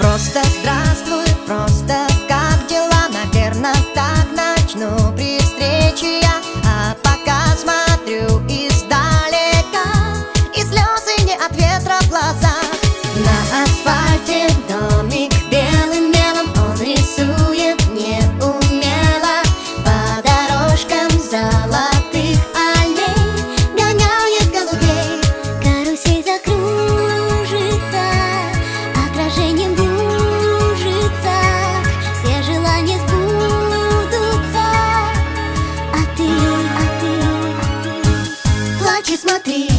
Просто здравствуй, просто как дела? Наверно, так начну при встрече я. А пока смотрю издалека, и слезы не от ветра в глазах. На асфальте домик белым мелом он рисует неумело. По дорожкам золотых аллей гоняет голубей. Карусель закружится, отражением кружится, все желания сбудутся. А ты, плачь и смотри.